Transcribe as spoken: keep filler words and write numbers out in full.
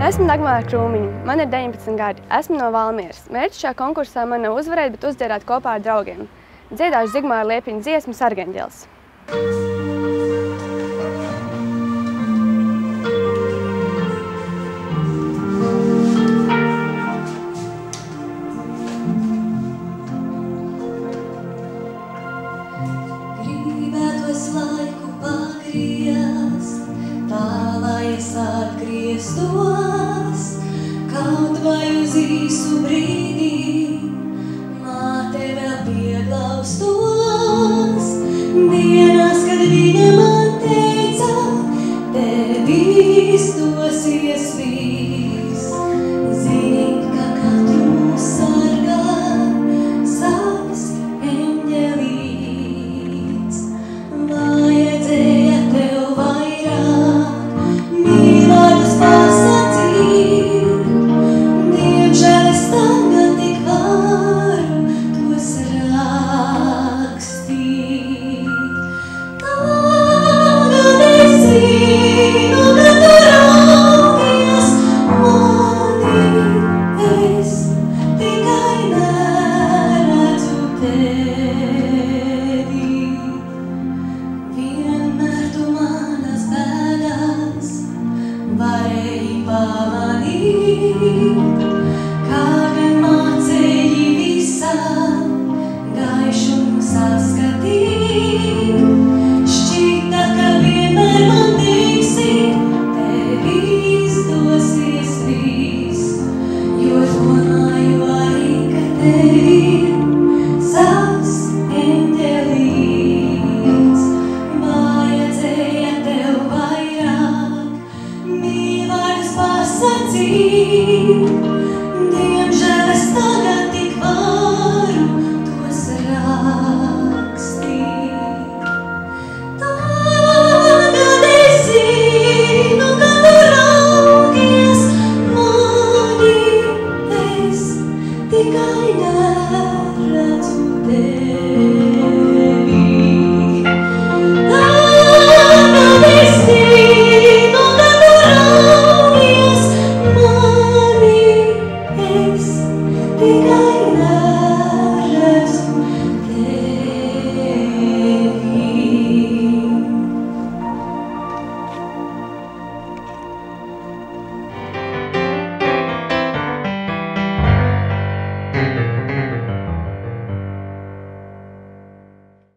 Esmu Dagmāra Krūmiņa, man ir deviņpadsmit gadi, esmu no Valmieras. Mērķis šajā konkursā man nav uzvarēt, bet uzdziedāt kopā ar draugiem. Dziedāšu Zigmāra Liepiņa dziesmu Sargaņģelis. Gribētos laiku pagriezt, tā lai es atgrieztos, kaut vai uz īsu brīdi, māte vēl pieglaustos. Dienās, kad viņa man teica, tev izdosies viss, zini, ka katru mūs sargā savs eņģelīts. Vajadzēja tev vairāk mīlētas pasacīt, diemžēl es tagad tik varu tos rakstīt. Tagad es zinu, ka tu raudies mani, es tikai neredzu tevi. Vienmēr tu manas bēdas varēji pamanīt, kā gan mācēji visam gaišumu saskatīt. Šķita, ka vienmēr man teiksi, tev izdosies viss, jo domāju arī, ka tev ir savs eņģelīts. Vajadzēja tev vairāk mīlētas pasacīt,